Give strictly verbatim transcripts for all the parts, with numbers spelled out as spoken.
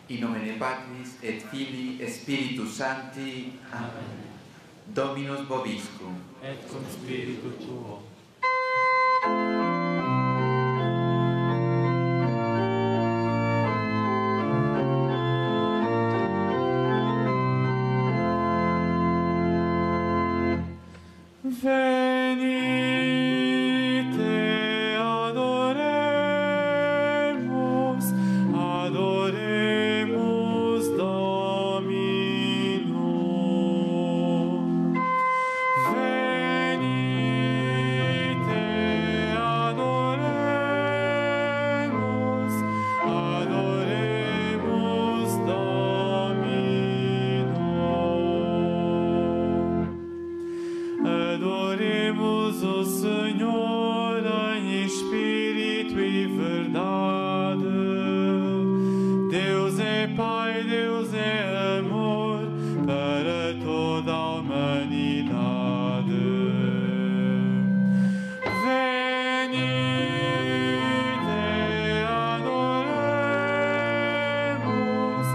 In nomine Patris et Filii et Spiritus Sancti. Amen. Dominus vobiscum. Et cum spiritu tuo. Venite, adoremus, adoremus Dominum. Venite, adoremus, adoremus Dominum. Adoremos o Senhor em espírito e verdade. Deus é Pai, Deus é amor para toda a humanidade. Venite, adoremos,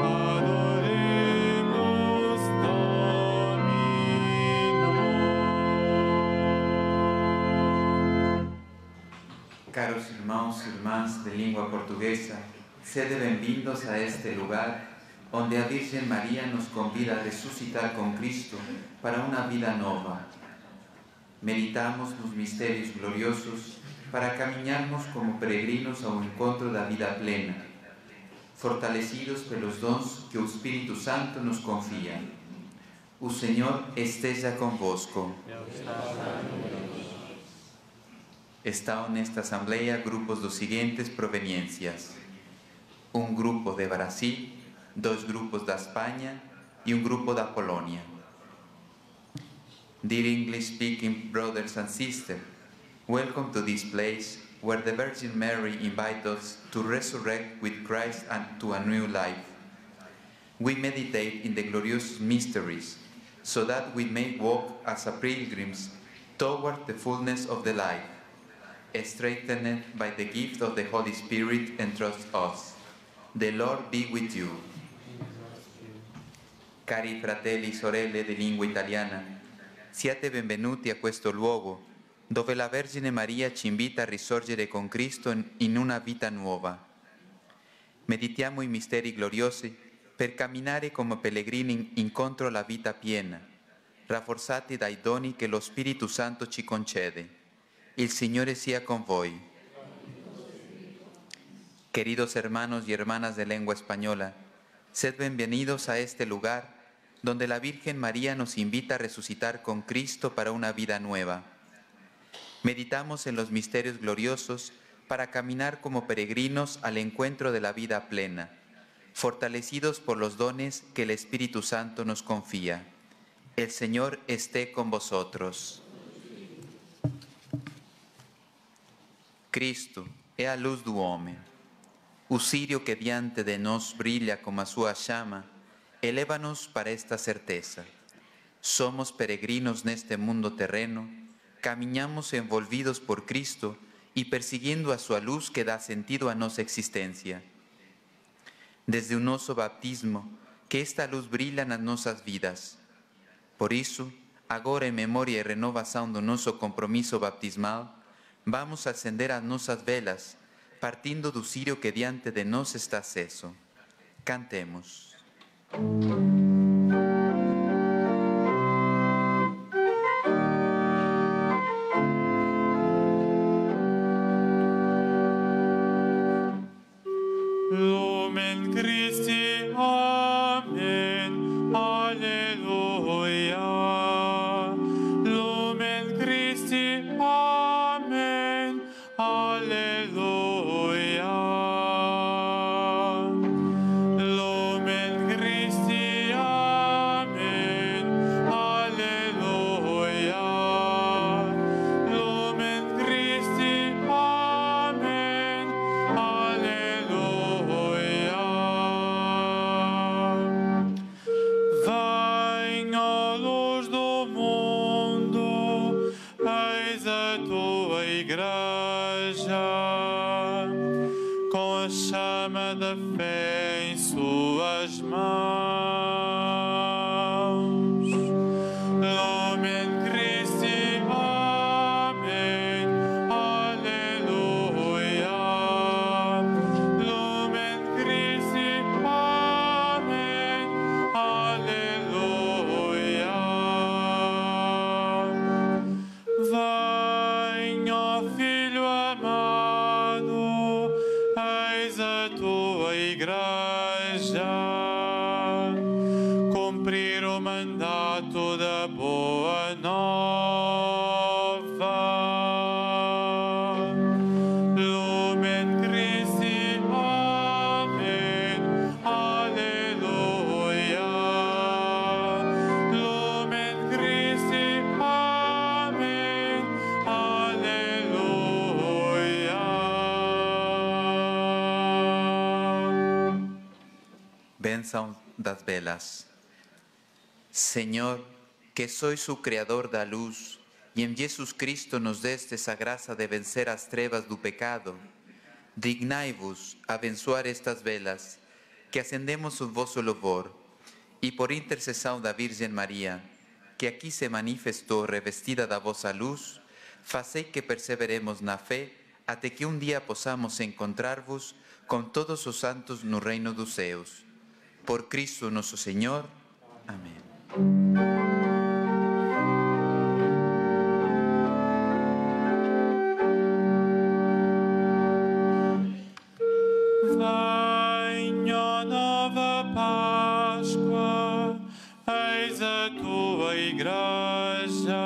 adoremos Dominum. Caros irmãos e irmãs de língua portuguesa, sede bem-vindos a este lugar onde a Virgem Maria nos convida a ressuscitar com Cristo para uma vida nova. Meditamos nos mistérios gloriosos para caminharmos como peregrinos ao encontro da vida plena, fortalecidos pelos dons que o Espírito Santo nos confia. O Senhor esteja convosco. Estão nesta Assembleia grupos dos seguintes proveniências: um grupo de Brasil, dois grupos da Espanha e um grupo da Polônia. Dear English-speaking brothers and sisters, welcome to this place where the Virgin Mary invites us to resurrect with Christ and to a new life. We meditate in the glorious mysteries so that we may walk as a pilgrims toward the fullness of the life, strengthened by the gift of the Holy Spirit entrust us. The Lord be with you. Cari fratelli e sorelle di lingua italiana, siate benvenuti a questo luogo dove la Vergine Maria ci invita a risorgere con Cristo in una vita nuova. Meditiamo i misteri gloriosi per camminare come pellegrini incontro alla vita piena, rafforzati dai doni che lo Spirito Santo ci concede. El Señor sea con voi. Queridos hermanos y hermanas de lengua española, sed bienvenidos a este lugar donde la Virgen María nos invita a resucitar con Cristo para una vida nueva. Meditamos en los misterios gloriosos para caminar como peregrinos al encuentro de la vida plena, fortalecidos por los dones que el Espíritu Santo nos confía. El Señor esté con vosotros. Cristo é a luz do homem. O círio que diante de nós brilha como a sua chama, eleva-nos para esta certeza. Somos peregrinos neste mundo terreno, caminhamos envolvidos por Cristo e perseguindo a sua luz que dá sentido à nossa existência. Desde o nosso baptismo, que esta luz brilha nas nossas vidas. Por isso, agora em memória e renovação do nosso compromisso baptismal, vamos a acender as nossas velas, partindo do círio que diante de nós está aceso. Cantemos. Lumen Christi, Amen, Alleluia. Lumen Christi, Amen, Alleluia. Lumen Christi, Amen, Alleluia. Lumen Christi, Amen, Alleluia. Venha a luz do mundo, eis a tua igreja, com a chama da fé em suas mãos. Lumen Christi, amém, aleluia. Lumen Christi, amém, aleluia. Venha, Filho amado, eis a tua igreja, cumprir o mandato da boa nova. Lumen Christi, amém, aleluia. Lumen Christi, amém, aleluia. Bênção das velas. Senhor, que sois o Criador da luz, e em Jesus Cristo nos destes a graça de vencer as trevas do pecado, dignai-vos abençoar estas velas, que acendemos o vosso louvor, e por intercessão da Virgem Maria, que aqui se manifestou revestida da vossa luz, fazei que perseveremos na fé, até que um dia possamos encontrar-vos com todos os santos no reino dos céus. Por Cristo nosso Senhor. Amém. Venha nova Páscoa, eis a tua igreja,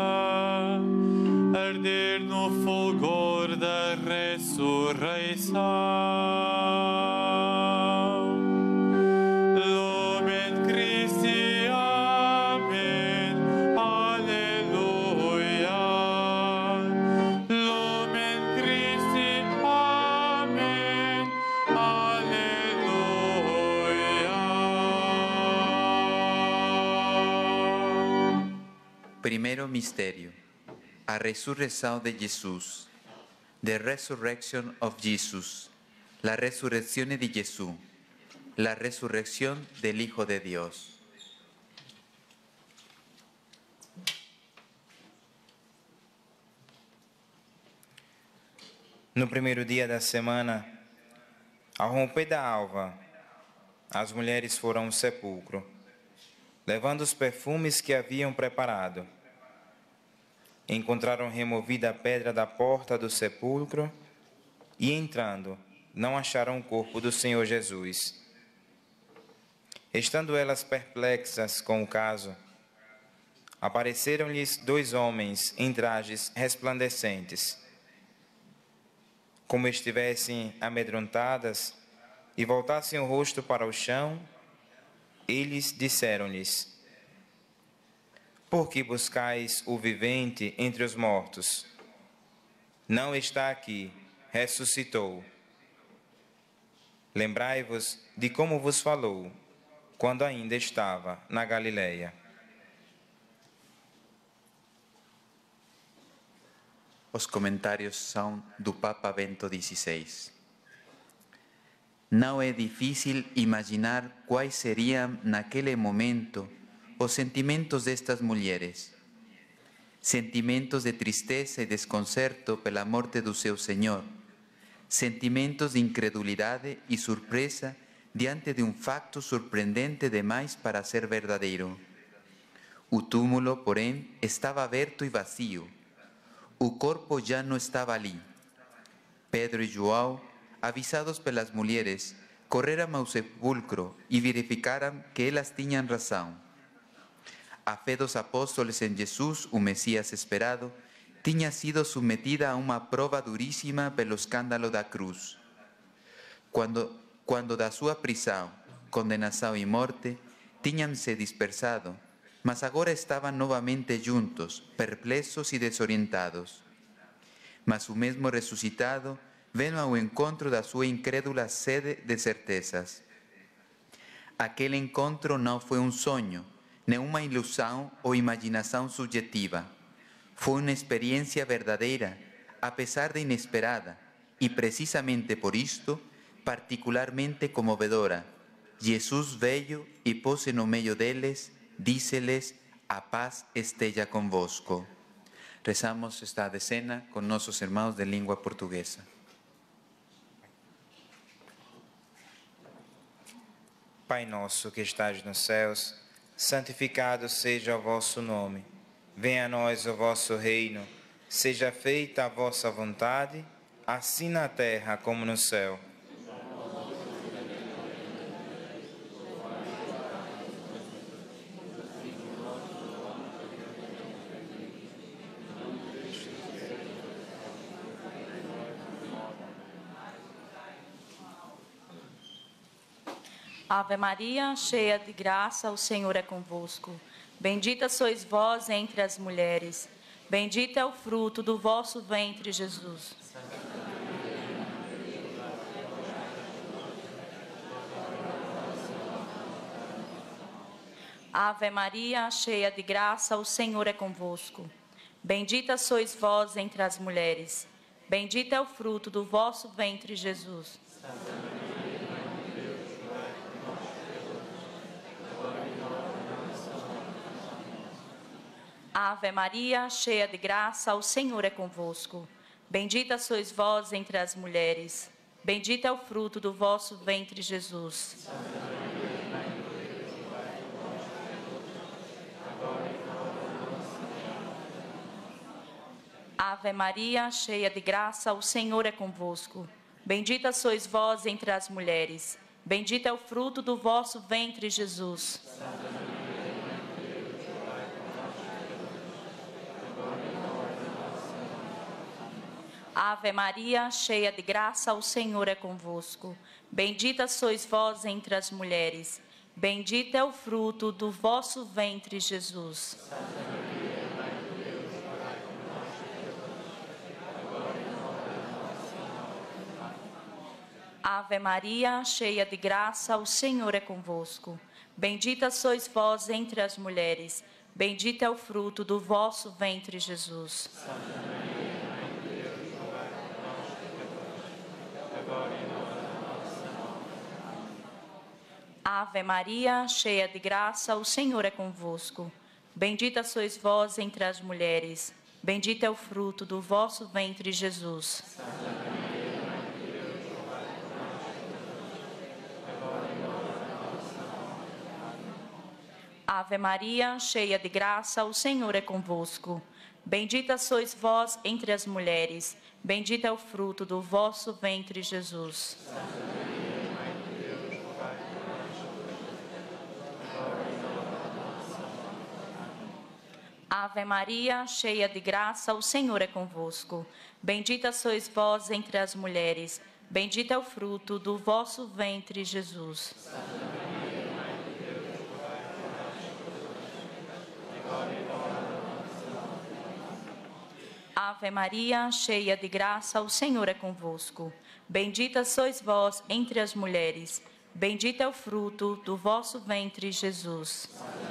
arder no fulgor da ressurreição. Lumen Christi, amém, aleluia. Lumen Christi, amém, aleluia. Primeiro mistério, a ressurreição de Jesus. The resurrection of Jesus. La resurrección de Jesús. La resurrección del Hijo de Dios. No primeiro dia da semana, ao romper da alva, as mulheres foram ao sepulcro, levando os perfumes que haviam preparado. Encontraram removida a pedra da porta do sepulcro e, entrando, não acharam o corpo do Senhor Jesus. Estando elas perplexas com o caso, apareceram-lhes dois homens em trajes resplandecentes. Como estivessem amedrontadas e voltassem o rosto para o chão, eles disseram-lhes: por que buscais o vivente entre os mortos? Não está aqui, ressuscitou. Lembrai-vos de como vos falou, quando ainda estava na Galileia. Os comentários são do Papa Bento dezesseis. Não é difícil imaginar quais seriam, naquele momento, os sentimentos destas mulheres. Sentimentos de tristeza e desconcerto pela morte do seu Senhor. Sentimentos de incredulidade e surpresa diante de um facto surpreendente demais para ser verdadeiro. O túmulo, porém, estava aberto e vazio. O corpo já não estava ali. Pedro e João, avisados pelas mulheres, correram ao sepulcro e verificaram que elas tinham razão. A fé dos apóstolos em Jesus, o Messias esperado, tinha sido submetida a uma prova duríssima pelo escândalo da cruz. Quando, quando da sua prisão, condenação e morte, tinham se dispersado, mas agora estavam novamente juntos, perplexos e desorientados. Mas o mesmo ressuscitado vem ao encontro da sua incrédula sede de certezas. Aquele encontro não foi um sonho, nenhuma ilusão ou imaginação subjetiva. Foi uma experiência verdadeira, apesar de inesperada, e precisamente por isto, particularmente comovedora, Jesus veio e pôs-se no meio deles, disse-lhes, a paz esteja convosco. Rezamos esta decena con nossos irmãos de língua portuguesa. Pai nosso que estás nos céus, santificado seja o vosso nome. Venha a nós o vosso reino. Seja feita a vossa vontade, assim na terra como no céu. Ave Maria, cheia de graça, o Senhor é convosco. Bendita sois vós entre as mulheres. Bendito é o fruto do vosso ventre, Jesus. Ave Maria, cheia de graça, o Senhor é convosco. Bendita sois vós entre as mulheres. Bendito é o fruto do vosso ventre, Jesus. Ave Maria, cheia de graça, o Senhor é convosco. Bendita sois vós entre as mulheres. Bendito é o fruto do vosso ventre, Jesus. Ave Maria, cheia de graça, o Senhor é convosco. Bendita sois vós entre as mulheres. Bendito é o fruto do vosso ventre, Jesus. Ave Maria, cheia de graça, o Senhor é convosco. Bendita sois vós entre as mulheres. Bendito é o fruto do vosso ventre, Jesus. Ave Maria, cheia de graça, o Senhor é convosco. Bendita sois vós entre as mulheres. Bendito é o fruto do vosso ventre, Jesus. Ave Maria, cheia de graça, o Senhor é convosco. Bendita sois vós entre as mulheres. Bendito é o fruto do vosso ventre, Jesus. Ave Maria, cheia de graça, o Senhor é convosco. Bendita sois vós entre as mulheres. Bendito é o fruto do vosso ventre, Jesus. Ave Maria, cheia de graça, o Senhor é convosco. Bendita sois vós entre as mulheres. Bendito é o fruto do vosso ventre, Jesus. Ave Maria, cheia de graça, o Senhor é convosco. Bendita sois vós entre as mulheres. Bendito é o fruto do vosso ventre, Jesus.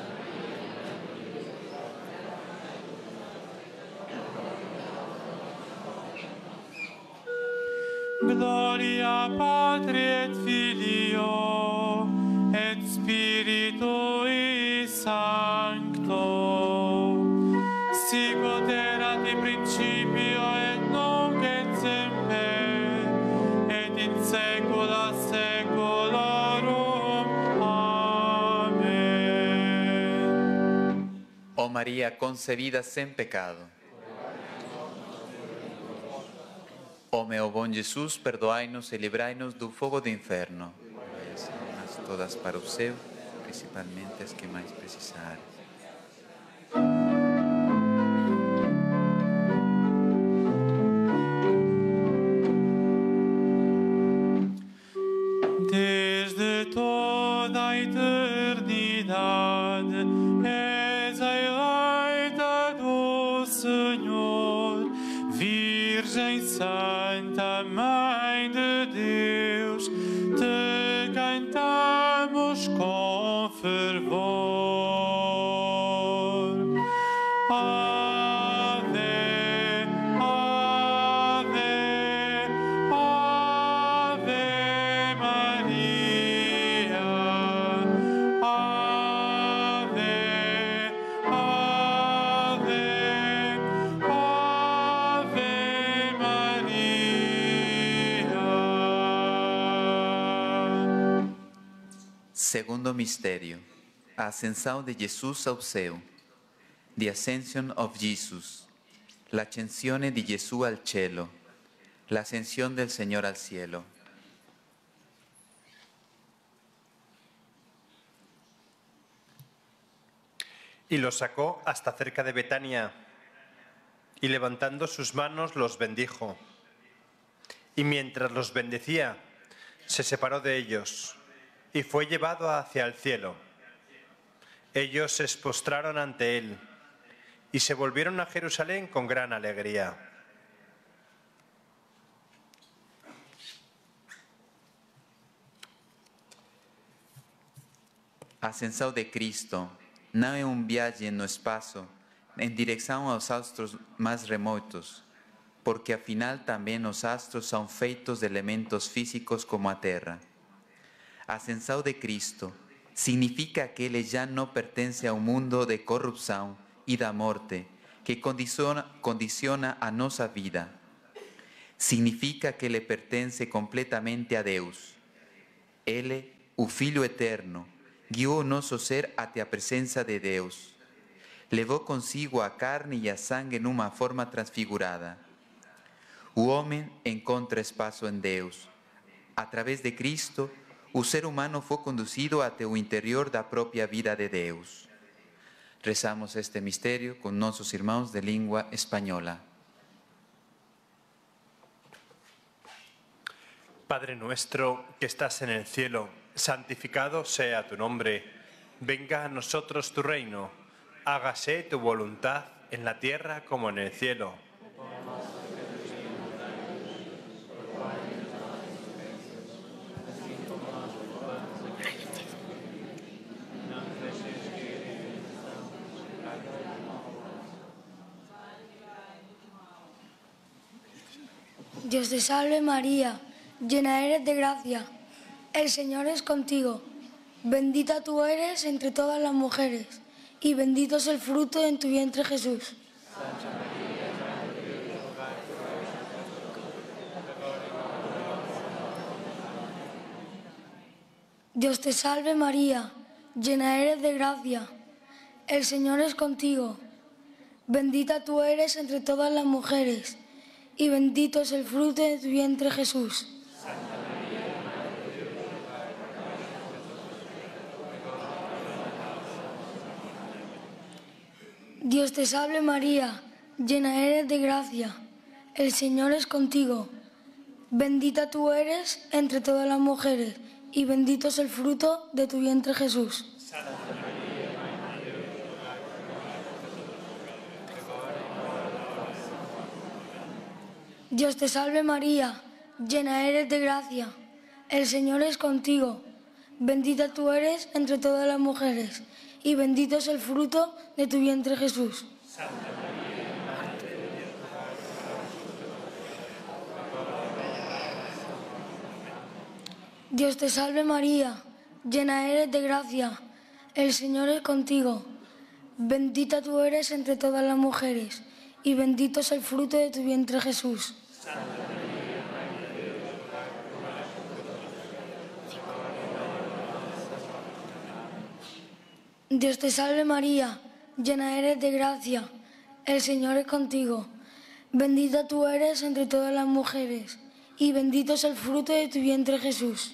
Gloria Patri et Filio et Spiritui Sancto, sicut erat in principio et nunc et semper et in saecula saeculorum. Amén. Oh María concebida sem pecado. Ó meu bom Jesus, perdoai-nos e livrai-nos do fogo do inferno. Levai as almas todas para o céu, principalmente as que mais precisarem. Desde toda a eternidade és a eleita do Senhor, Virgem Santa, Mãe de Deus, te cantamos com fervor. Ave, Ave, Ave Maria. Segundo misterio, a ascensão de Jesus ao céu. The Ascension of Jesus. La ascensione di Gesù al cielo. La ascensión del Señor al cielo. Y los sacó hasta cerca de Betania, y levantando sus manos los bendijo. Y mientras los bendecía, se separó de ellos, y fue llevado hacia el cielo. Ellos se postraron ante él, y se volvieron a Jerusalén con gran alegría. A ascensão de Cristo não é um viagem no espaço em direção aos astros mais remotos, porque afinal também os astros são feitos de elementos físicos como a Terra. A ascensão de Cristo significa que Ele já não pertence ao mundo de corrupção e da morte que condiciona, condiciona a nossa vida. Significa que Ele pertence completamente a Deus. Ele, o Filho Eterno, guiou o nosso ser até a presença de Deus. Levou consigo a carne e a sangue numa forma transfigurada. O homem encontra espaço em Deus. Através de Cristo, o ser humano foi conduzido até o interior da própria vida de Deus. Rezamos este mistério com nossos irmãos de língua espanhola. Padre nuestro que estás en el cielo, santificado sea tu nombre. Venga a nosotros tu reino. Hágase tu voluntad en la tierra como en el cielo. Dios te salve María, llena eres de gracia, el Señor es contigo. Bendita tú eres entre todas las mujeres, y bendito es el fruto de tu vientre Jesús. Dios te salve María, llena eres de gracia, el Señor es contigo. Bendita tú eres entre todas las mujeres, y bendito es el fruto de tu vientre Jesús. Dios te salve María, llena eres de gracia, el Señor es contigo. Bendita tú eres entre todas las mujeres, y bendito es el fruto de tu vientre Jesús. Dios te salve María, llena eres de gracia, el Señor es contigo. Bendita tú eres entre todas las mujeres, y bendito es el fruto de tu vientre Jesús. Dios te salve María, llena eres de gracia, el Señor es contigo. Bendita tú eres entre todas las mujeres, y bendito es el fruto de tu vientre Jesús. Dios te salve María, llena eres de gracia, el Señor es contigo. Bendita tú eres entre todas las mujeres, y bendito es el fruto de tu vientre Jesús.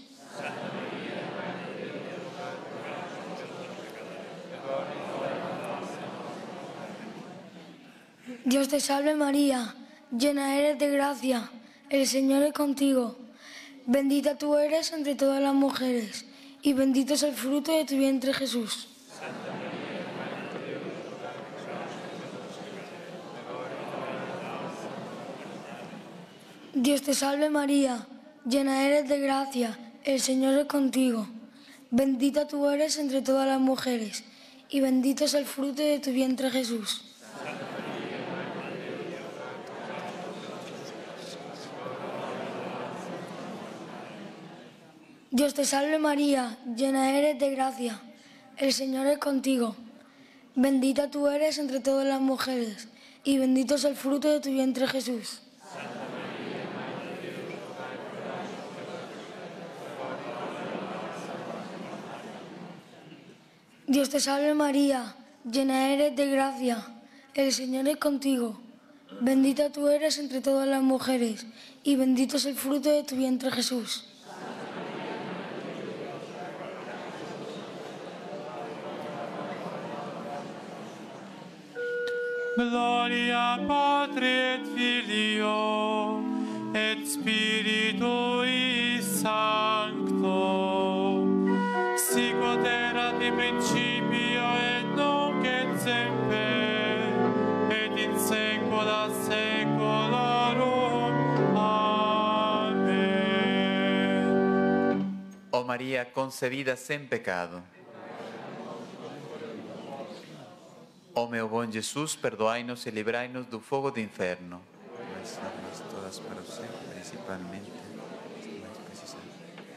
Dios te salve María, llena eres de gracia, el Señor es contigo. Bendita tú eres entre todas las mujeres, y bendito es el fruto de tu vientre Jesús. Dios te salve María, llena eres de gracia, el Señor es contigo. Bendita tú eres entre todas las mujeres, y bendito es el fruto de tu vientre Jesús. Dios te salve María, llena eres de gracia, el Señor es contigo. Bendita tú eres entre todas las mujeres, y bendito es el fruto de tu vientre Jesús. Dios te salve María, llena eres de gracia, el Señor es contigo. Bendita tú eres entre todas las mujeres, y bendito es el fruto de tu vientre Jesús. Gloria Patri et Filio et Spiritui Sancto, sic ut erat in principio et nunc et semper et in saecula saeculorum. Amen. Oh María concebida sin pecado. Oh meu bom Jesus, perdoai-nos e livrai-nos do fogo do inferno. As almas todas para o céu, principalmente as mais precisas.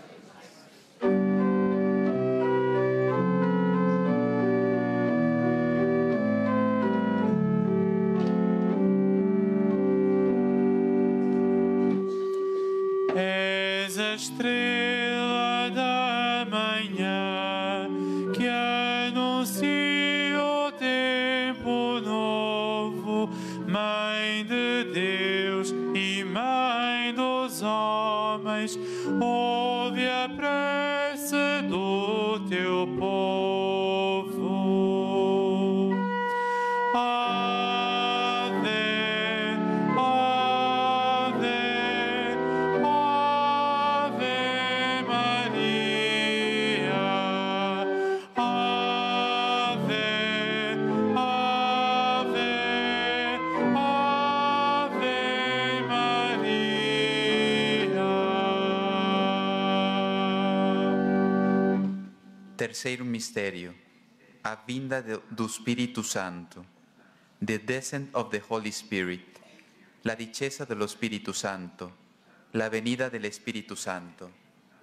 És a estrela da manhã que anuncia o tempo novo, Mãe de Deus e Mãe dos homens, ouve a prece do teu povo. Ave, Ave, Ave Maria. Ave, Ave, Ave Maria. Terceiro mistério, a vinda de- do Espírito Santo. The descent of the Holy Spirit. La discesa dello Spirito Santo. La venida del Espíritu Santo.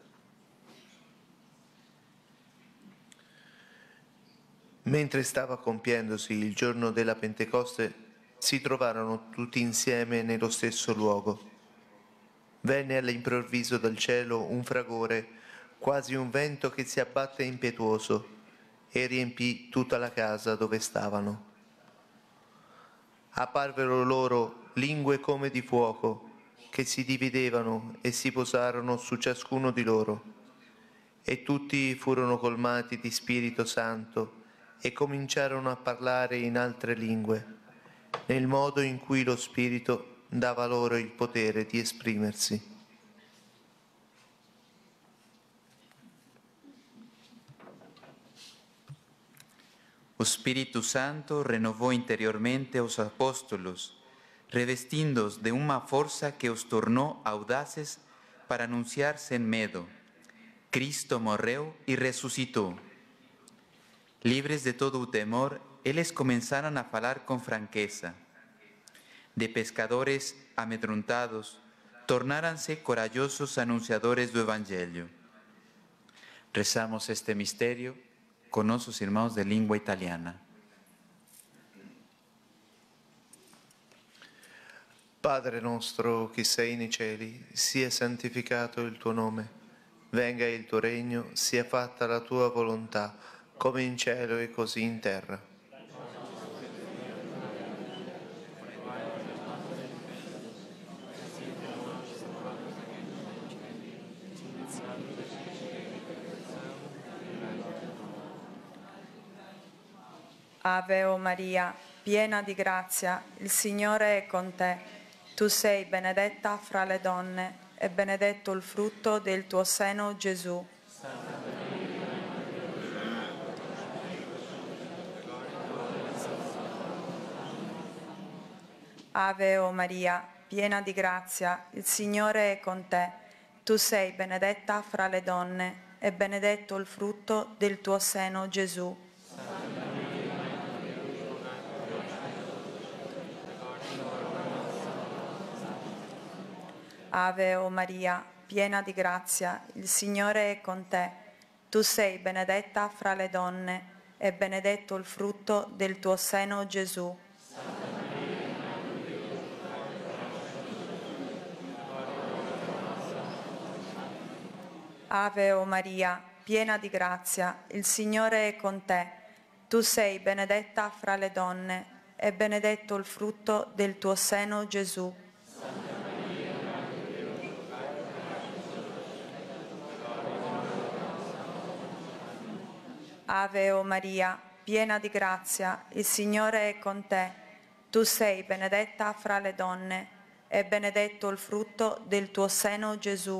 Mentre stava compiendosi il giorno della Pentecoste, si trovarono tutti insieme nello stesso luogo. Venne all'improvviso dal cielo un fragore, quasi un vento che si abbatte impetuoso, e riempì tutta la casa dove stavano. Apparvero loro lingue come di fuoco, che si dividevano e si posarono su ciascuno di loro. E tutti furono colmati di Spirito Santo e cominciarono a parlare in altre lingue, nel modo in cui lo Spirito dava loro il potere di esprimersi. O Espírito Santo renovou interiormente os apóstolos, revestindo-os de uma força que os tornou audazes para anunciar sem medo. Cristo morreu e ressuscitou. Livres de todo o temor, eles começaram a falar com franqueza. De pescadores amedrontados, tornaram-se corajosos anunciadores do Evangelho. Rezamos este mistério con nuestros hermanos de lengua italiana. Padre nostro che sei nei cieli, sia santificato il tuo nome. Venga il tuo regno, sia fatta la tua volontà, come in cielo e così in terra. Ave o Maria, piena di grazia, il Signore è con te. Tu sei benedetta fra le donne e benedetto il frutto del tuo seno, Gesù. Ave o Maria, piena di grazia, il Signore è con te. Tu sei benedetta fra le donne e benedetto il frutto del tuo seno, Gesù. Ave o Maria, piena di grazia, il Signore è con te. Tu sei benedetta fra le donne e benedetto il frutto del tuo seno, Gesù. Ave o Maria, piena di grazia, il Signore è con te. tu sei benedetta fra le donne, e benedetto il frutto del tuo seno, Gesù. Ave o Maria, piena di grazia, il Signore è con te. Tu sei benedetta fra le donne, e benedetto il frutto del tuo seno, Gesù.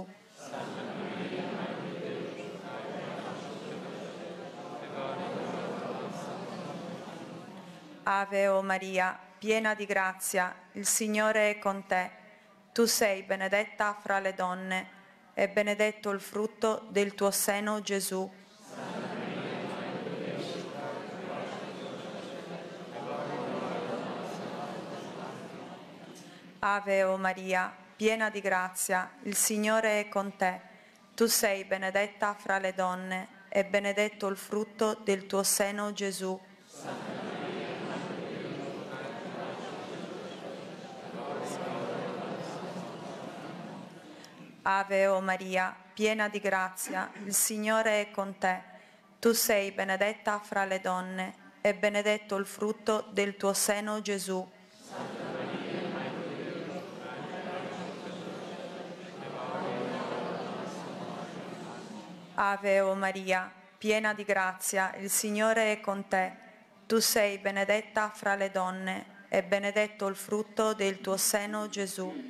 Ave o Maria, piena di grazia, il Signore è con te. Tu sei benedetta fra le donne, e benedetto il frutto del tuo seno, Gesù. Ave o Maria, piena di grazia, il Signore è con te. Tu sei benedetta fra le donne, e benedetto il frutto del tuo seno, Gesù. Ave o Maria, piena di grazia, il Signore è con te. Tu sei benedetta fra le donne, e benedetto il frutto del tuo seno, Gesù. Ave o Maria, piena di grazia, il Signore è con te. Tu sei benedetta fra le donne, e benedetto il frutto del tuo seno, Gesù.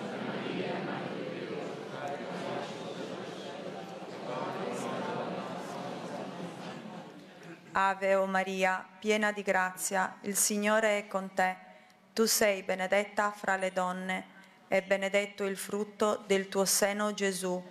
Ave o Maria, piena di grazia, il Signore è con te. Tu sei benedetta fra le donne, e benedetto il frutto del tuo seno, Gesù.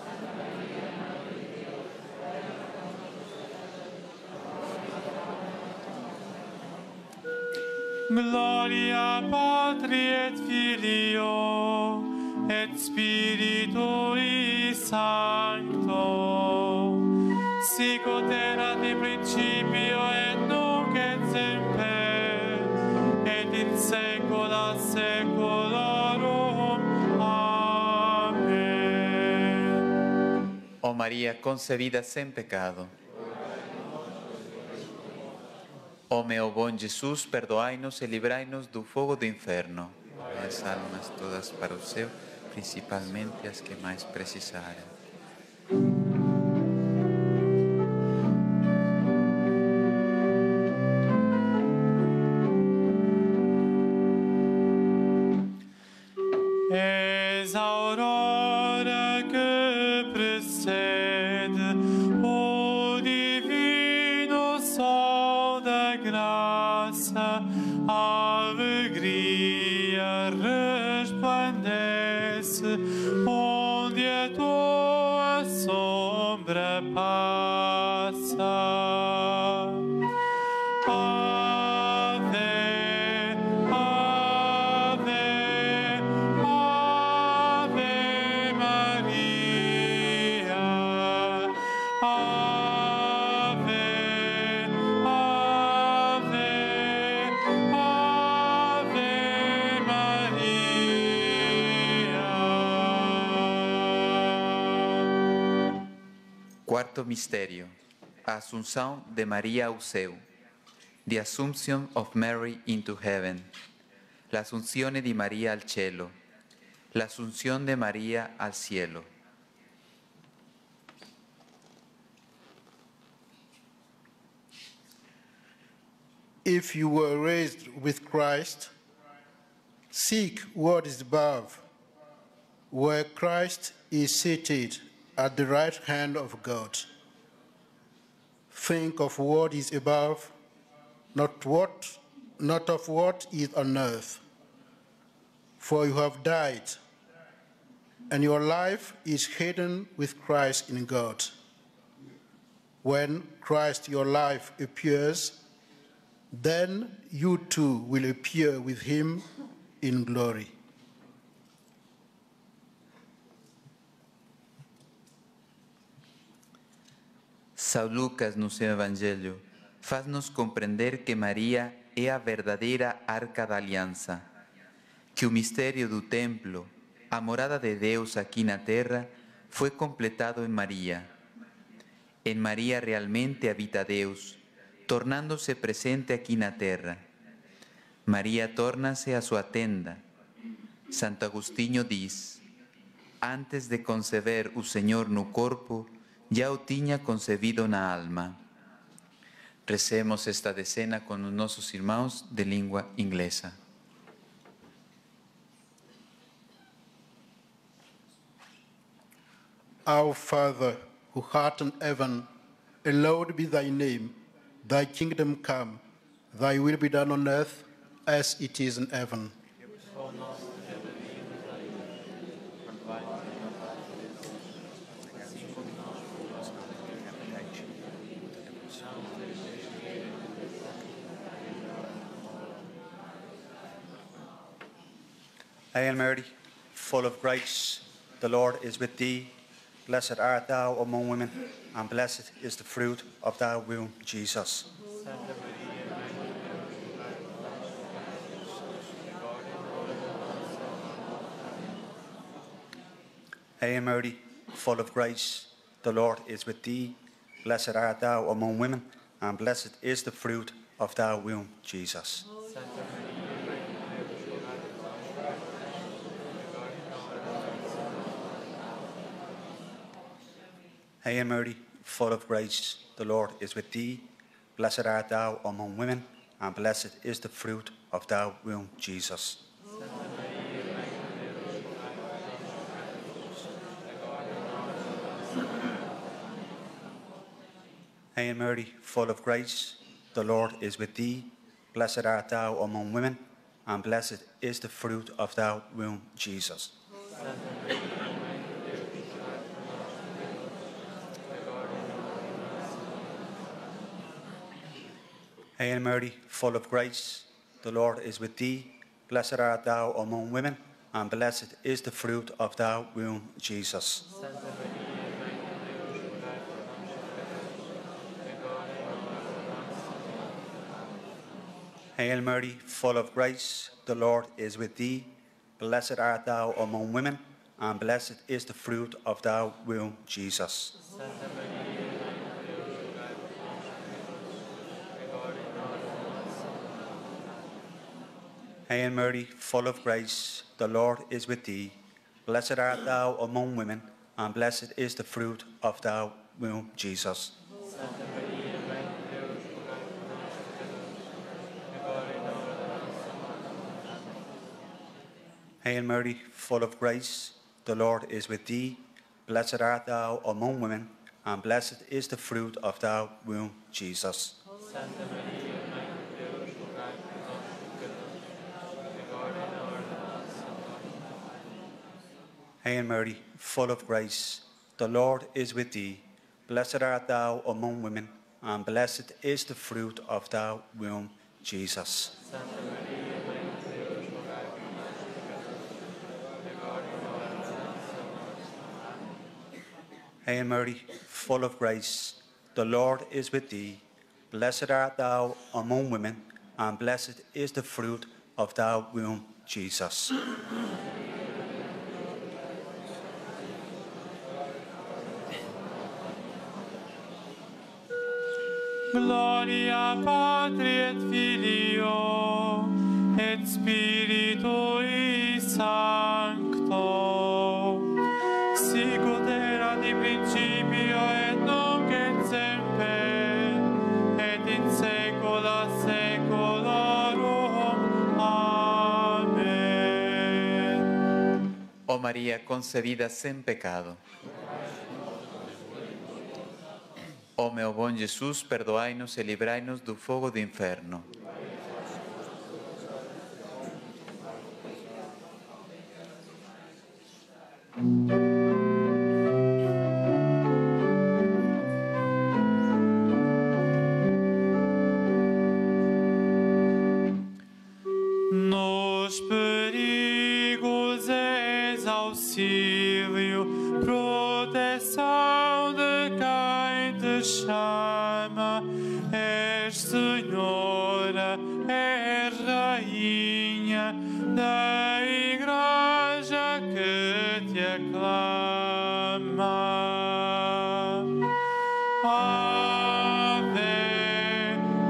Gloria Patri et Filio et Spiritui Sancto, sic ut erat in principio et nunc et semper, et in saecula saeculorum. Amen. Oh María concebida sin pecado. Oh meu bom Jesus, perdoai-nos e livrai-nos do fogo do inferno. E as almas todas para o céu, principalmente as que mais precisarem. Eis a aurora que precede o divino sol da graça, a alegria resplandece, onde a tua sombra passa. Cuarto misterio, Asunción de María ao céu. The Assumption of Mary into Heaven. La Asunción di María al cielo. La Asunción de María al cielo. If you were raised with Christ, seek what is above, where Christ is seated at the right hand of God. Think of what is above, not what, not of what is on earth. For you have died, and your life is hidden with Christ in God. When Christ your life appears, then you too will appear with him in glory. São Lucas, no seu Evangelho, faz-nos compreender que Maria é a verdadeira arca da aliança, que o mistério do templo, a morada de Deus aqui na terra, foi completado em Maria. Em Maria realmente habita Deus, tornándose presente aqui na terra. Maria torna-se a sua tenda. Santo Agostinho diz: antes de conceber o Senhor no corpo, já o tinha concebido na alma. Recemos esta decena com os nossos irmãos de língua inglesa. Our Father, who art in heaven, hallowed be thy name. Thy kingdom come, thy will be done on earth as it is in heaven. Hail Mary, full of grace, the Lord is with thee. Blessed art thou among women, and blessed is the fruit of thy womb, Jesus. Hail Mary, full of grace, the Lord is with thee. Blessed art thou among women, and blessed is the fruit of thy womb, Jesus. Hail Mary, full of grace, the Lord is with thee. Blessed art thou among women, and blessed is the fruit of thy womb, Jesus. Hail Mary, full of grace, the Lord is with thee. Blessed art thou among women, and blessed is the fruit of thy womb, Jesus. Hail Mary, full of grace, the Lord is with thee. Blessed art thou among women, and blessed is the fruit of thy womb, Jesus. Hail Mary, full of grace, the Lord is with thee. Blessed art thou among women, and blessed is the fruit of thy womb, Jesus. Hail Mary, full of grace, the Lord is with thee. Blessed art thou among women, and blessed is the fruit of thy womb, Jesus. Hail Mary, full of grace, the Lord is with thee. Blessed art thou among women, and blessed is the fruit of thy womb, Jesus. Hail Mary, full of grace, the Lord is with thee. Blessed art thou among women, and blessed is the fruit of thy womb, Jesus. Hail Mary, full of grace, the Lord is with thee. Blessed art thou among women, and blessed is the fruit of thy womb, Jesus. Gloria Patri et Filio et Spiritui Sancto, sicut erat in principio et nunc et semper, et in saecula saeculorum. Amen. Oh María concebida sem pecado. Ó meu bom Jesus, perdoai-nos e livrai-nos do fogo do inferno. Nos perigos és auxílio, proteção de quem te chama. És Senhora, és Rainha da Igreja que te aclama. Ave,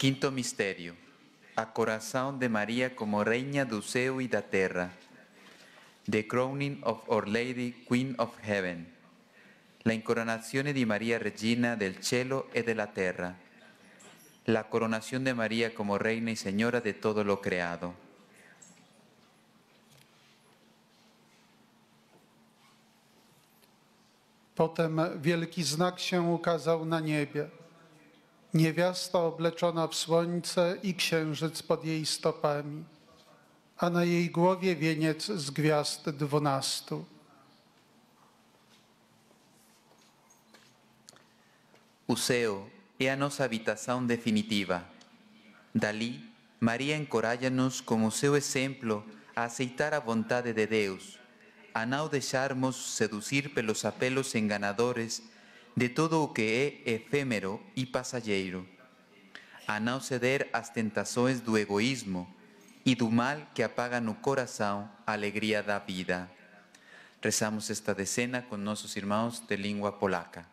Quinto misterio. A coração de Maria como Reina do céu e da terra. The crowning of Our Lady, Queen of Heaven. La incoronazione di Maria Regina del cielo e della terra. La coronación de María como Reina y Señora de todo lo creado. Potem wielki znak się ukazał na niebie. Niewiasta obleczona w słońce i księżyc pod jej stopami, a na jej głowie wieniec z gwiazd dwunastu. O céu é a nossa habitação definitiva. Dali, Maria encoraja-nos como seu exemplo a aceitar a vontade de Deus, a não deixarmos seduzir pelos apelos enganadores de todo o que é efêmero e passageiro, a não ceder às tentações do egoísmo e do mal que apaga no coração a alegria da vida. Rezamos esta decena com nossos irmãos de língua polaca.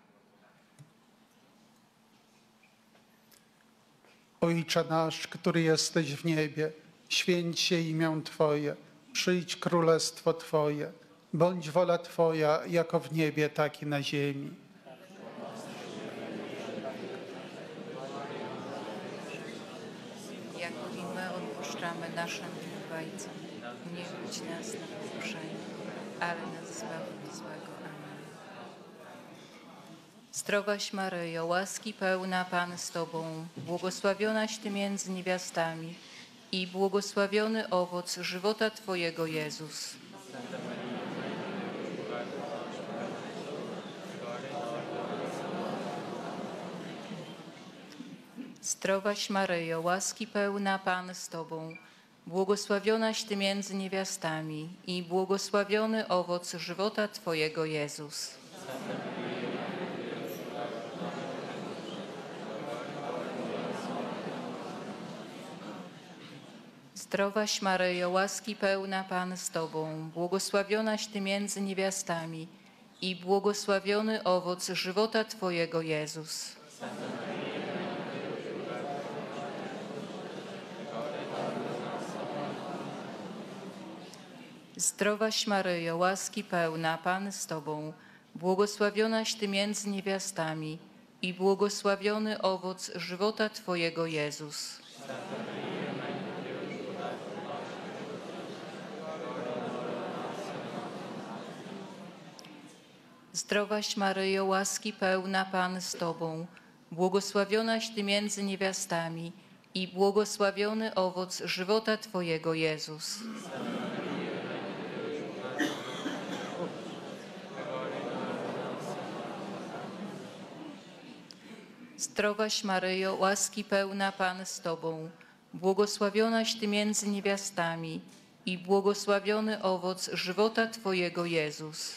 Ojcze nasz, który jesteś w niebie, święć się imię Twoje, przyjdź królestwo Twoje, bądź wola Twoja, jako w niebie, tak i na ziemi. Jako i my odpuszczamy naszym winowajcom, nie wódź nas na pokuszenie, ale nas zbaw od złego. Amen. Zdrowaś Maryjo, łaski pełna Pan z Tobą, błogosławionaś Ty między niewiastami i błogosławiony owoc żywota Twojego, Jezus. Zdrowaś Maryjo, łaski pełna Pan z Tobą, błogosławionaś Ty między niewiastami i błogosławiony owoc żywota Twojego, Jezus. Zdrowaś Maryjo, łaski pełna Pan z Tobą, błogosławionaś Ty między niewiastami i błogosławiony owoc żywota Twojego, Jezus. Zdrowaś Maryjo, łaski pełna Pan z Tobą, błogosławionaś Ty między niewiastami i błogosławiony owoc żywota Twojego, Jezus. Zdrowaś Maryjo, łaski pełna Pan z Tobą, błogosławionaś Ty między niewiastami i błogosławiony owoc żywota Twojego, Jezus. Zdrowaś Maryjo, łaski pełna Pan z Tobą, błogosławionaś Ty między niewiastami i błogosławiony owoc żywota Twojego, Jezus.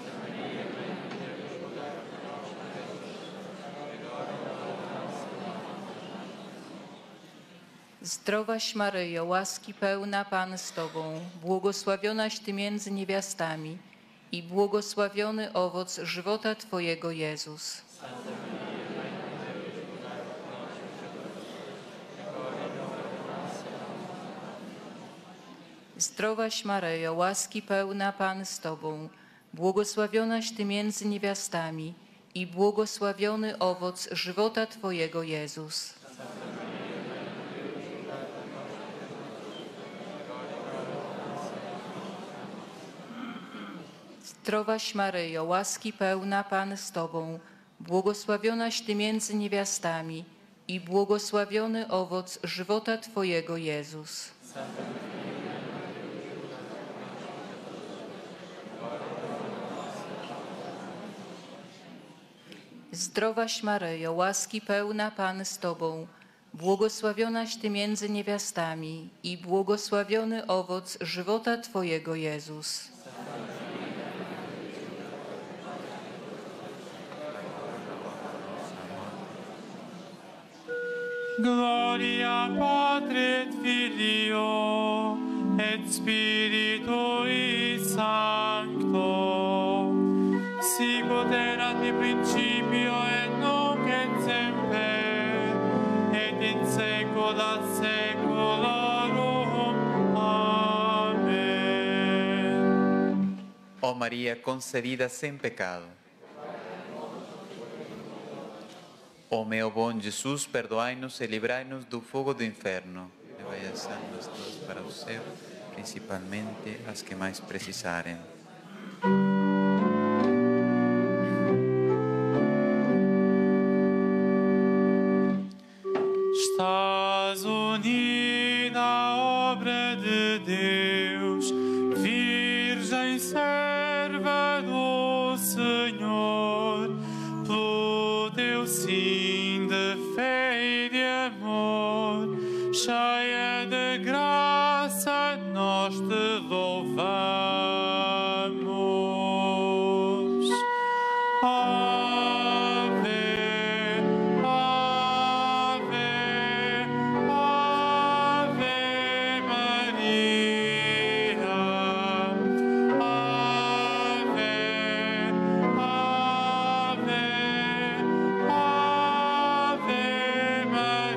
Zdrowaś Maryjo, łaski pełna Pan z Tobą, błogosławionaś Ty między niewiastami i błogosławiony owoc żywota Twojego, Jezus. Zdrowaś Maryjo, łaski pełna Pan z Tobą, błogosławionaś Ty między niewiastami i błogosławiony owoc żywota Twojego, Jezus. Zdrowaś Maryjo, łaski pełna Pan z Tobą, błogosławionaś Ty między niewiastami i błogosławiony owoc żywota Twojego, Jezus. Zdrowaś Maryjo, łaski pełna Pan z Tobą, błogosławionaś Ty między niewiastami i błogosławiony owoc żywota Twojego, Jezus. Gloria Patri et Filio et Spiritui Sancto, sic ut erat in principio et nunc et semper et in saecula Oh María concebida sin pecado. Oh meu bom Jesus, perdoai-nos e livrai-nos do fogo do inferno. Levai as almas todas para o céu, principalmente as que mais precisarem. Estás unida à obra de Deus, Virgem serva do Senhor, pelo teu sim de fé e de amor, cheia de graça, nós te louvamos. Ave, Ave, Ave Maria. Ave, Ave, Ave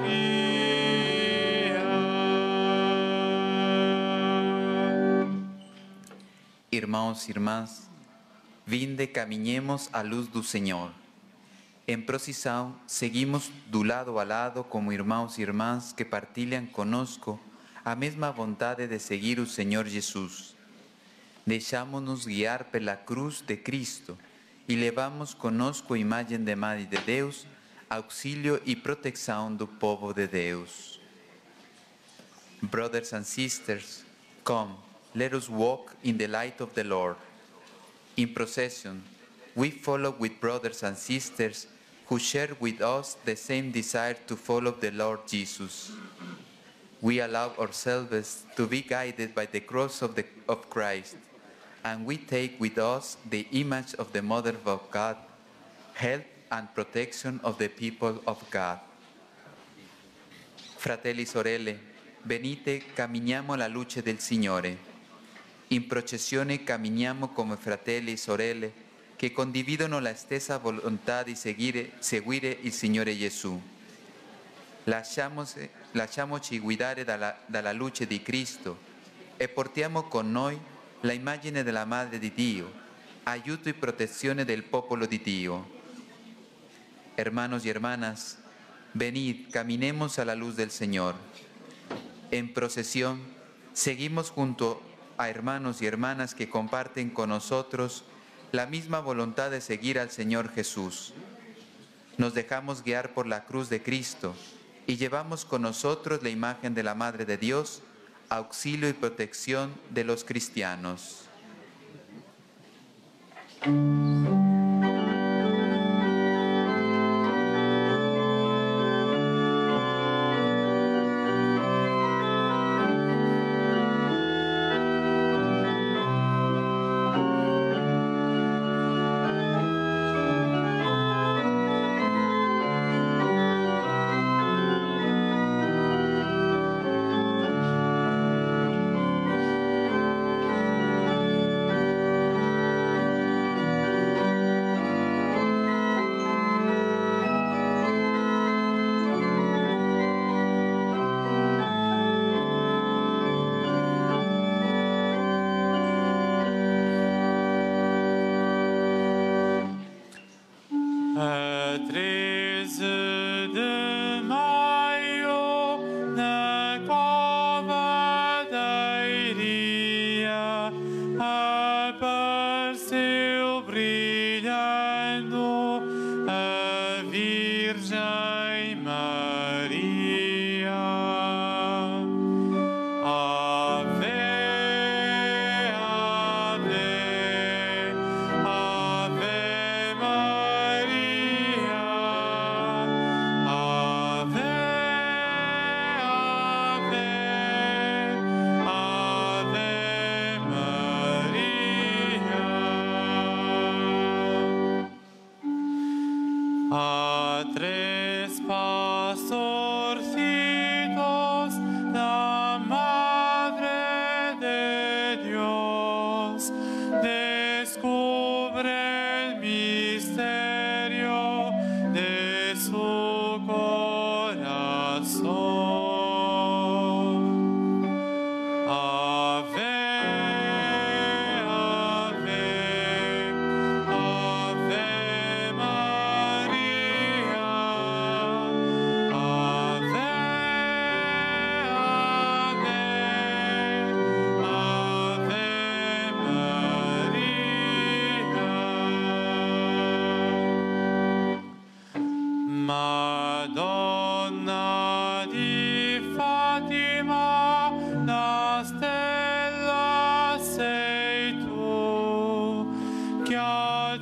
Maria. Irmãos e irmãs, vinde, caminhemos à luz do Senhor. Em procissão, seguimos do lado a lado como irmãos e irmãs que partilham conosco a mesma vontade de seguir o Senhor Jesus. Deixamos-nos guiar pela cruz de Cristo e levamos conosco a imagem de Mãe de Deus, auxílio e proteção do povo de Deus. Brothers and sisters, come, let us walk in the light of the Lord. In procession, we follow with brothers and sisters who share with us the same desire to follow the Lord Jesus. We allow ourselves to be guided by the cross of, the, of Christ, and we take with us the image of the Mother of God, help and protection of the people of God. Fratelli sorelle, venite, camminiamo alla luce del Signore. In processione camminiamo come fratelli e sorelle che condividono la stessa volontà di seguire, seguire il Signore Gesù. Lasciamoci, lasciamoci guidare dalla, dalla luce di Cristo e portiamo con noi la immagine della Madre di Dio, aiuto e protezione del popolo di Dio. Hermanos y hermanas, venid, caminemos a la luz del Señor. En procesión, seguimos junto a hermanos y hermanas que comparten con nosotros la misma voluntad de seguir al Señor Jesús. Nos dejamos guiar por la cruz de Cristo y llevamos con nosotros la imagen de la Madre de Dios, auxilio y protección de los cristianos.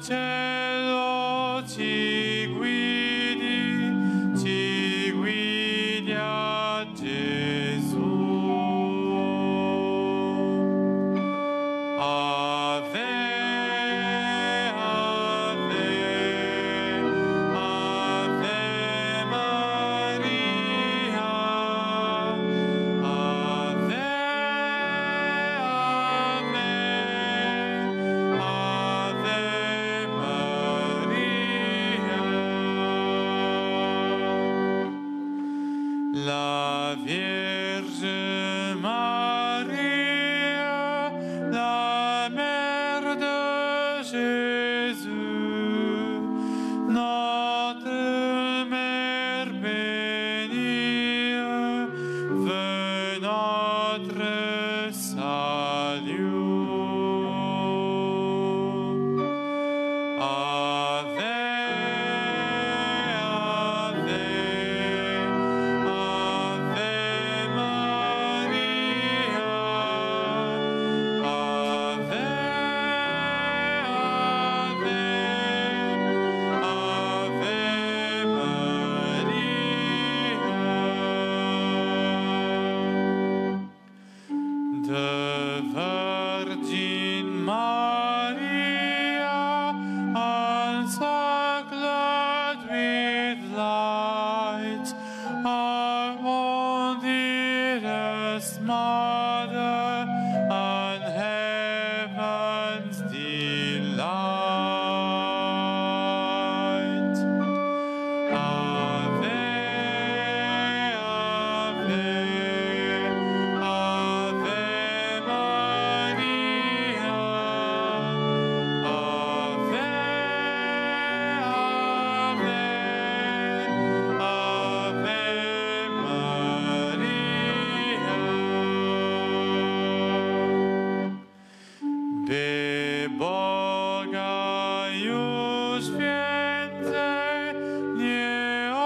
cielo ci guidi, ci guidi a Gesù. Ave, Ave, Ave Maria, Ave, Ave, Ave Maria. La Vierge Maria, la Mère de Jésus, notre Mère bénie, veut notre salut. Ave, Ave, Ave Maria, Ave, Ave, Ave Maria. The Virgin Maria, encircled with light, our own dearest Mother and heaven's delight. Ave, Ave, Ave Maria, Ave, Ave, Ave Maria. Beboga już więcej nie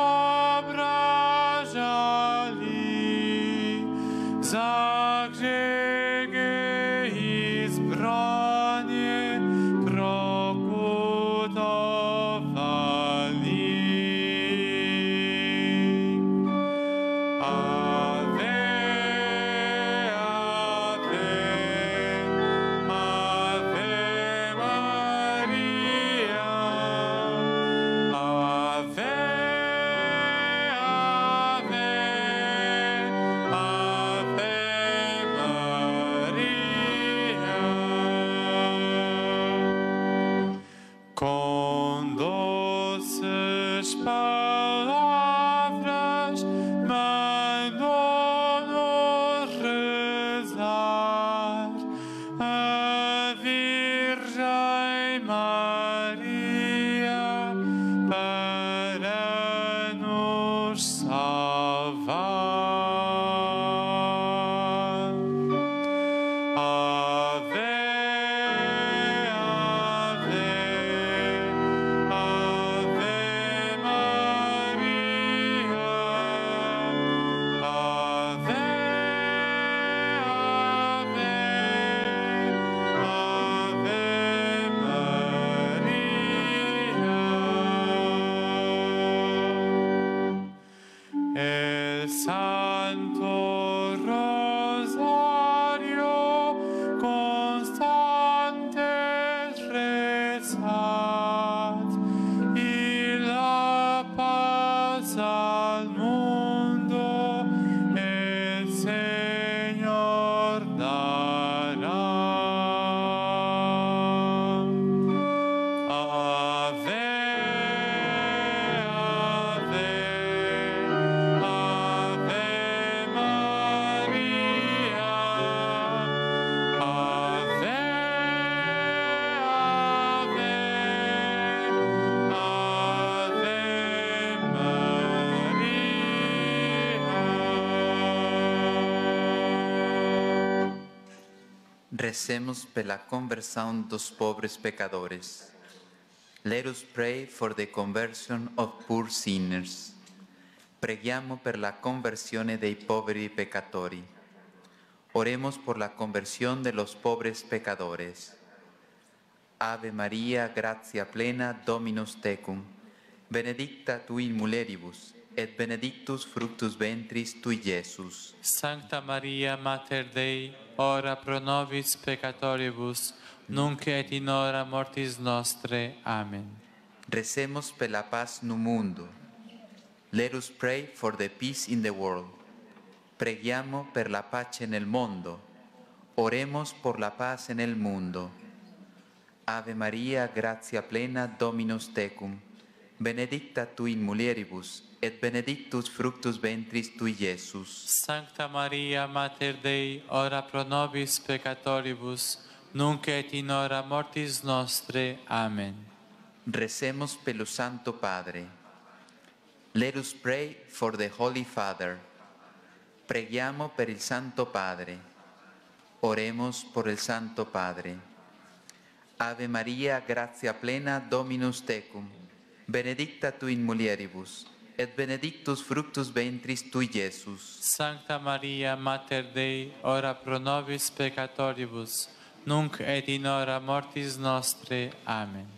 obrażali, za grzechy i zbrodnie prokutowali. Ave, Ave, Ave Maria, Ave, Ave, Ave Maria. Con doces palabras mandó-nos rezar a Virgen Maria para nos salvar. Ave, Ave, Ave Maria, Ave, Ave, Ave Maria. El Santo Rosario constante rezad y la paz al mundo el Señor dará. Ave, Ave, Ave Maria, Ave, Ave, Ave Maria. Recemos pela conversão dos pobres pecadores. Let us pray for the conversion of poor sinners. Preghiamo per la conversione dei poveri peccatori. Oremos por la conversión de los pobres pecadores. Ave Maria, gratia plena, Dominus tecum. Benedicta tu in mulieribus, et benedictus fructus ventris tui, Iesus. Sancta Maria, Mater Dei, ora pro nobis peccatoribus, nunc et in hora mortis nostre. Amen. Recemos per la paz no mundo. Let us pray for the peace in the world. Preghiamo per la pace nel mondo. Oremos por la paz en el mundo. Ave Maria, gratia plena, Dominus tecum. Benedicta tu in mulieribus, et benedictus fructus ventris tui, Iesus. Sancta Maria, Mater Dei, ora pro nobis peccatoribus, nunc et in hora mortis nostre. Amen. Recemos per lo Santo Padre. Let us pray for the Holy Father. Preghiamo per il Santo Padre. Oremos por el Santo Padre. Ave Maria, gratia plena, Dominus tecum. Benedicta tu in mulieribus, et benedictus fructus ventris tui, Iesus. Sancta Maria, Mater Dei, ora pro nobis peccatoribus, nunc et in hora mortis nostre. Amen.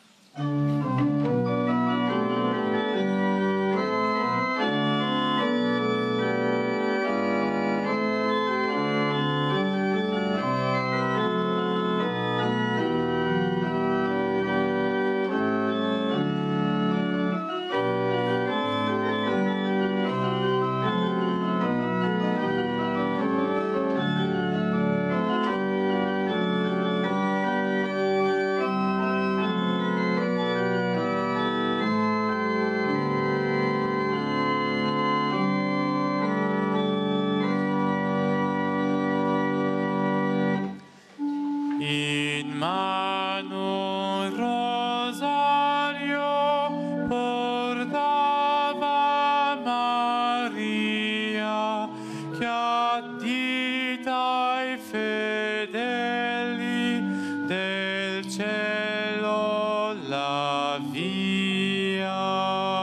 In mano rosario portava Maria, che addita ai fedeli del cielo la via.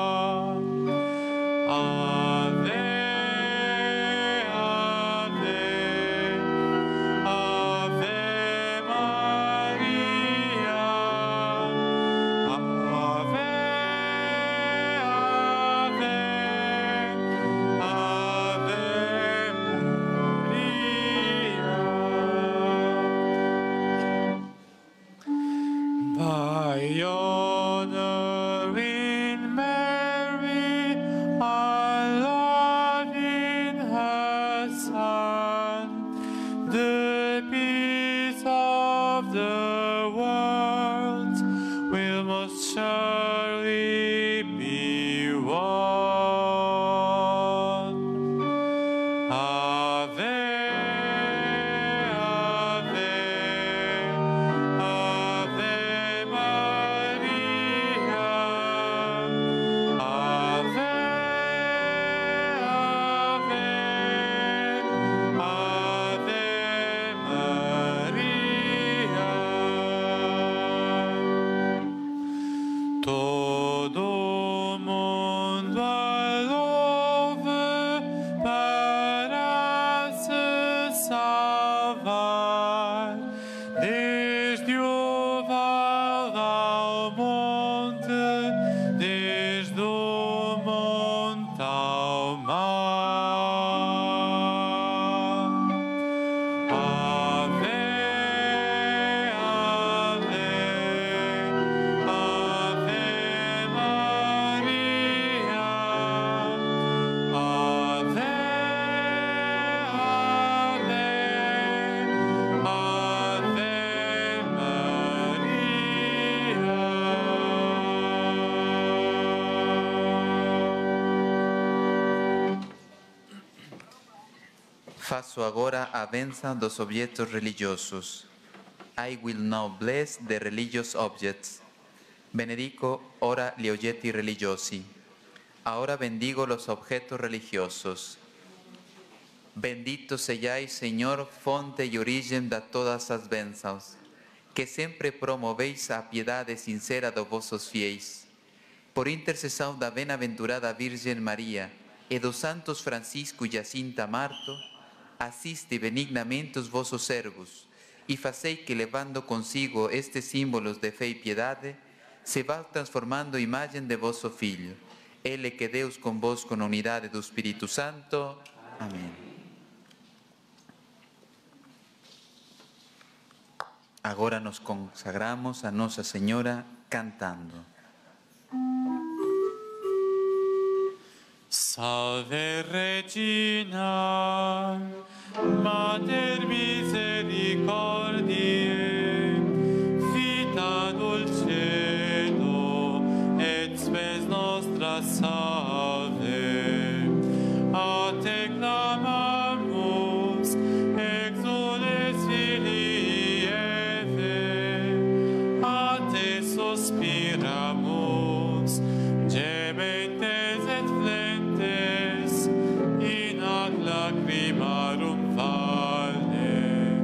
By honoring Mary, our Lord in her Son, the peace of the world will most surely be won. Ave, todo mundo alove para se salvar, desde o vale ao monte, desde o monte ao mar. Ave, Faço agora a benção dos objetos religiosos. I will now bless the religious objects. Benedico ora gli oggetti religiosi. Ahora bendigo los objetos religiosos. Bendito seáis, Señor, fonte y origen de todas as bênçãos, que sempre promoveis a piedade sincera dos vossos fiéis. Por intercessão da bem-aventurada Virgem Maria e dos santos Francisco e Jacinta Marto, assiste benignamente os vossos servos y facei que levando consigo estes símbolos de fé e piedade, se vá transformando imagen de vosso Filho. Ele que Deus convosco na unidade do Espírito Santo. Amém. Agora nos consagramos a Nossa Senhora cantando. Salve Regina, Mater misericordiae, vita dulcedo, et spes nostra salve. A te clamamus, exules filii Eve, a te suspiramus, gementes et flentes, in ac lacrimarum vale.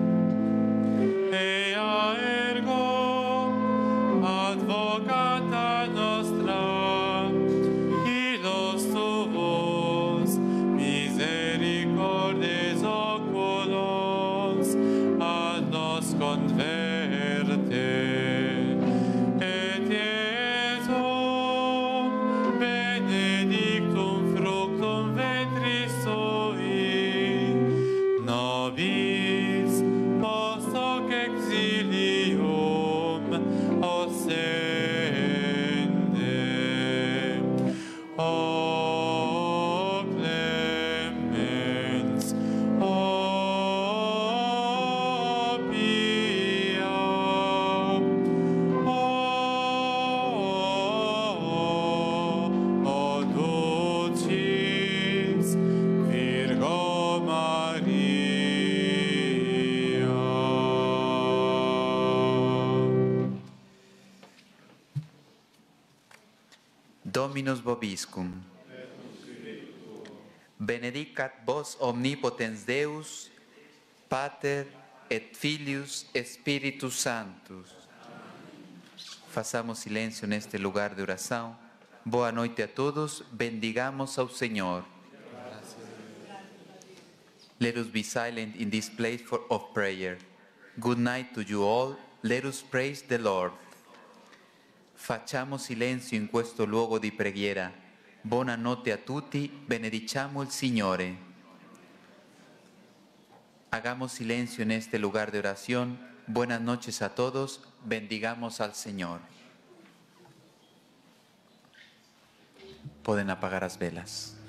Ea ergo, advocata nostra, ilos tuos, misericordes oculos, ad nos converte. Et Iesum, benedictum fructum ventris sui, nobis post hoc exilium ossende. O clemens, o pia, o dulcis Virgo Maria. Dominus vobiscum. Benedicat vos omnipotens Deus, Pater et Filius Spiritus Sanctus. Façamos silêncio neste lugar de oração. Boa noite a todos. Bendigamos ao Senhor. Let us be silent in this place for, of prayer. Good night to you all. Let us praise the Lord. Facciamo silenzio in questo luogo di preghiera. Buonanotte a tutti, benediciamo il Signore. Hagamos silencio en este lugar de oración. Buenas noches a todos, bendigamos al Señor. Pueden apagar las velas.